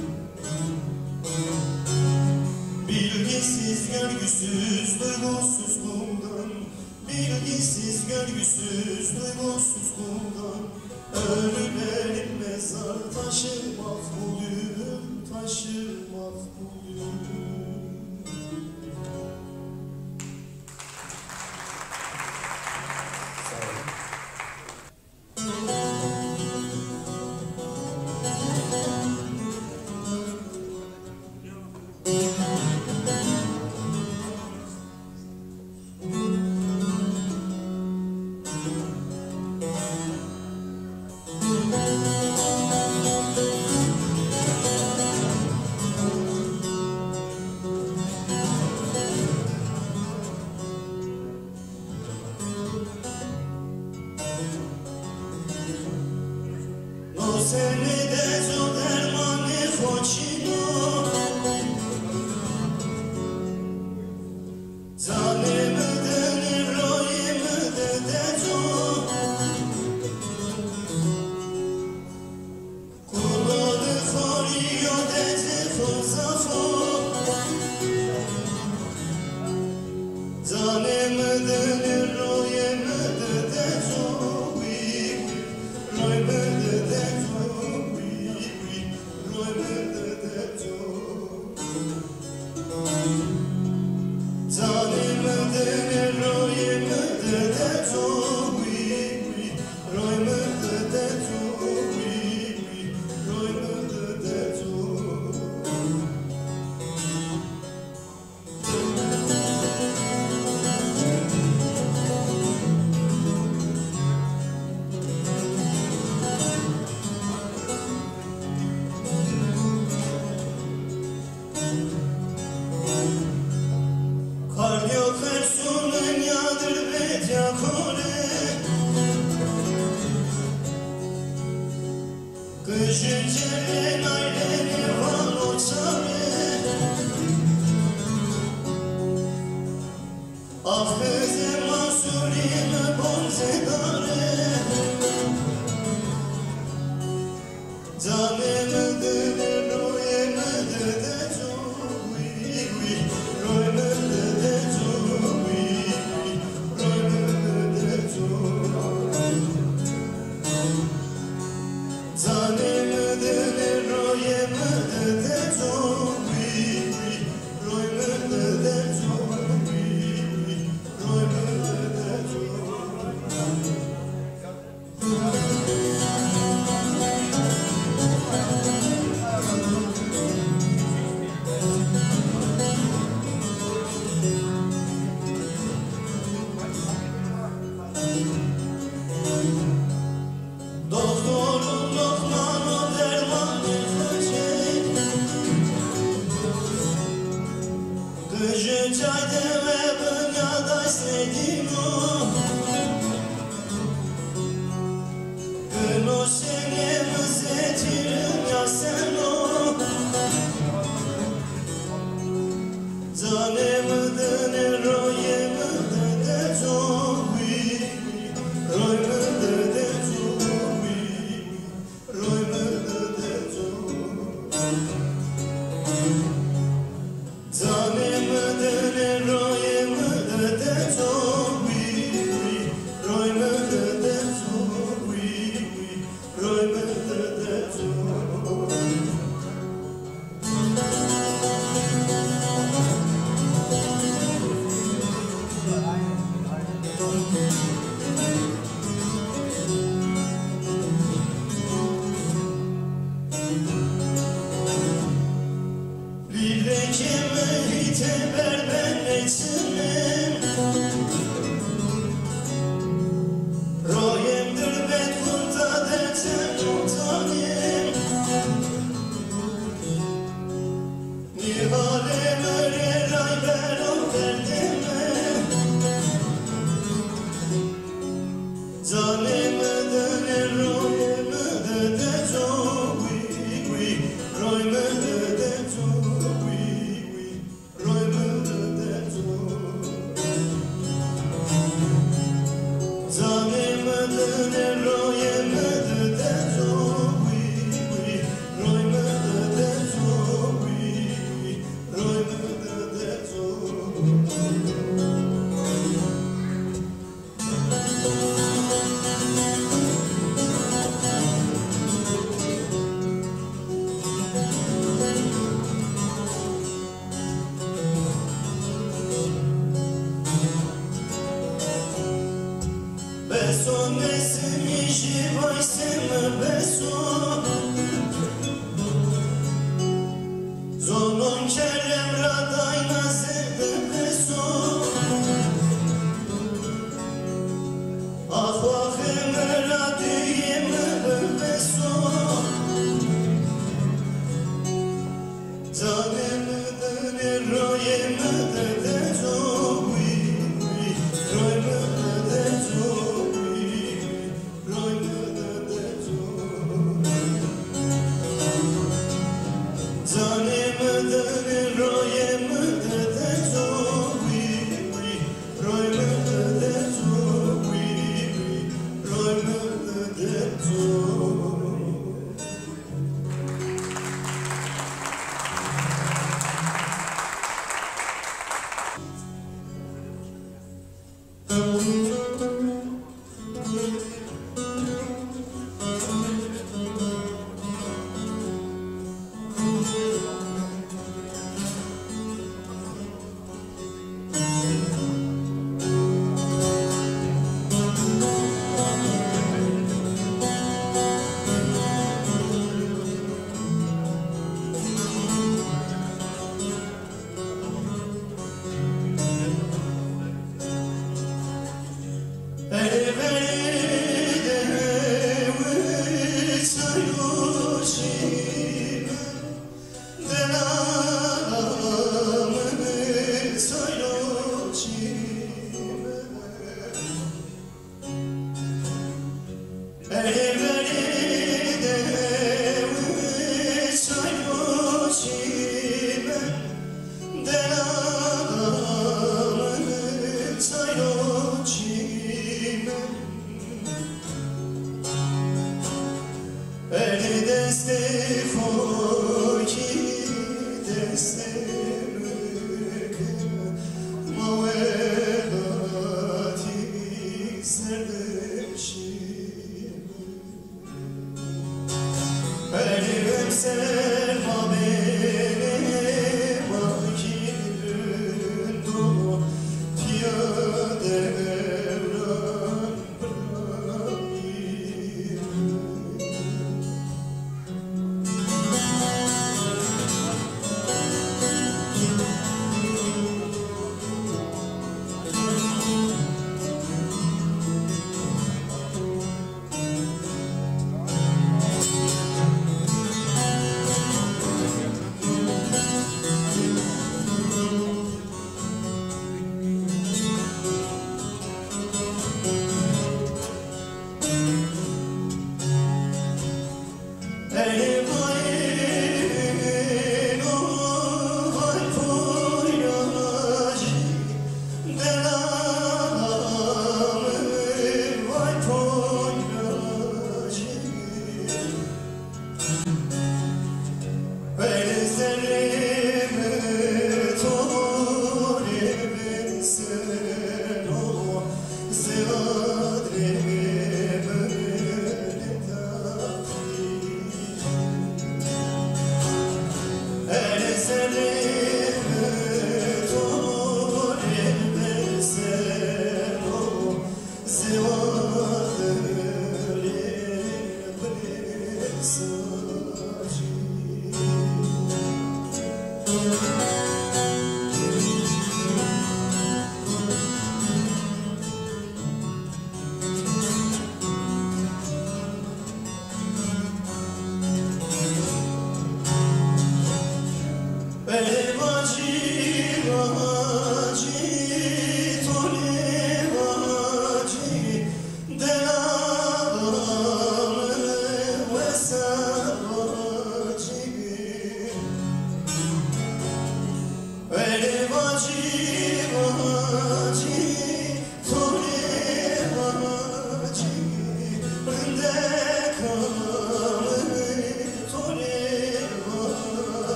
Bilgisiz, görgüsüz, duygusuz kuldan, bilgisiz, görgüsüz, duygusuz kuldan ölülerin mezar taşı mahmulü, taşı mahmulü.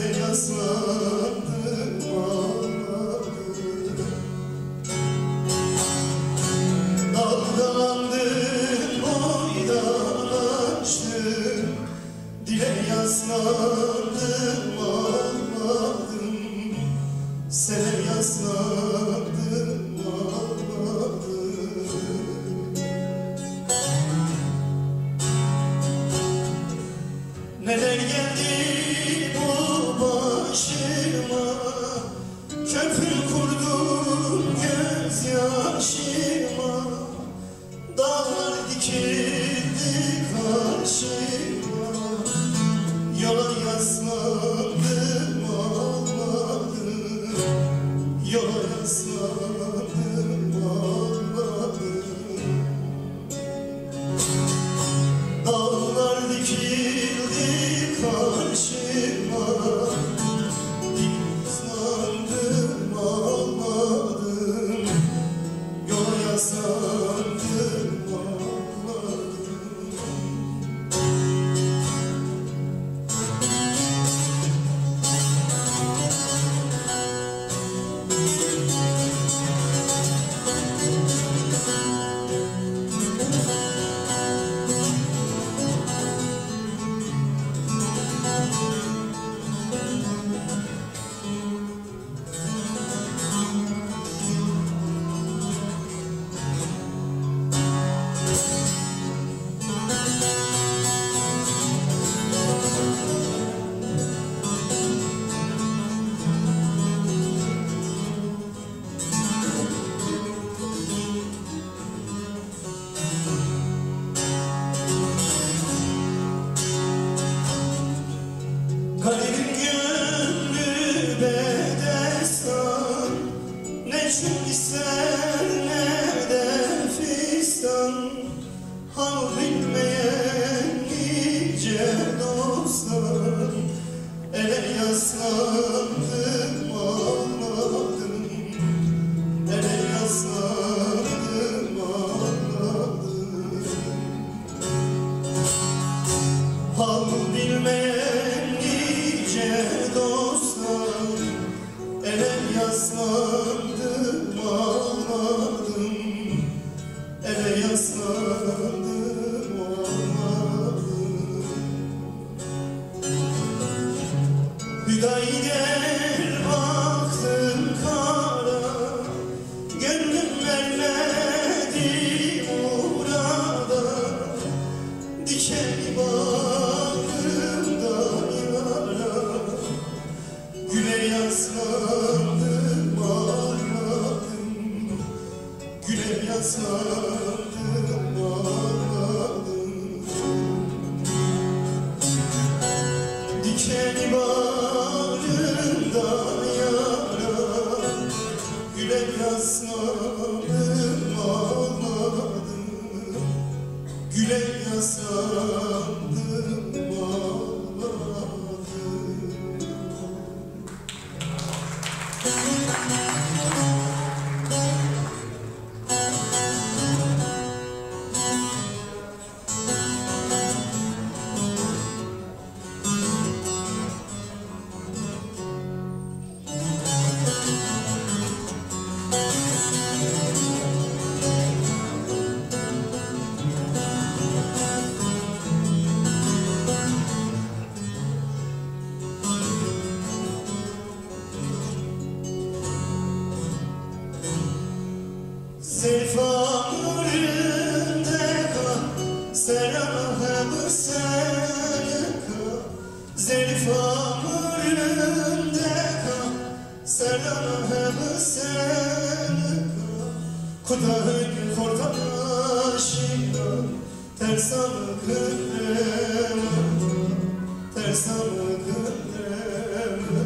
yaslandım ağladım. Dalgalandım oynaştım, dile yaslandım ağladım. Sene yaslandım ağladım. Neler geldi bu başıma, köprü kurdum gözyaşıma. Dağlar dikildi karşıma, yola yaslandım ağladım. Yola yaslandım ağladım. Dağlar dikildi karşıma, yaslandım ağladım. Yola yaslandım ağladım. Garibim gönlü bedestan, ne çok ister ne de fistan. Hal bilmeyen nice dostlar, ele yaslandım ağladım. Ele yaslandım ağladım. Hal bilmeyen nice dostlar, ele yaslandım ağladım. Ele yaslandım ağladım. Hüdayi'den baktım kara, gönlüm vermedi burada. Dikeni bağrımda yara, güle yaslandım ağladım. Güle yaslandım ağladım. Dikeni bağrımda yara, güle yaslandım ağladım. Güle yaslandım ağladım. Zilfanurinde kal, serahım seneka. Zilfanurinde kal, serahım seneka. Kudayı kortaşına, tersanı kırema, tersanı kırema.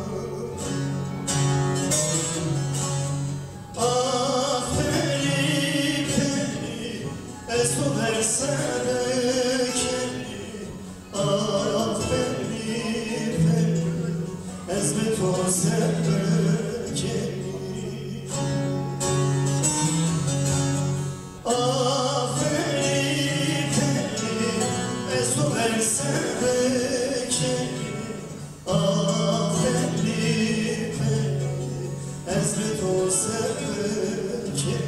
Ah peri peri, ezo versene kendi. Ah peri peri, ezme tozene kendi. Ah peri peri, ezo versene kendi. Ah ezmet olsa ki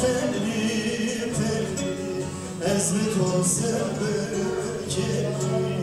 ezmet olsa ki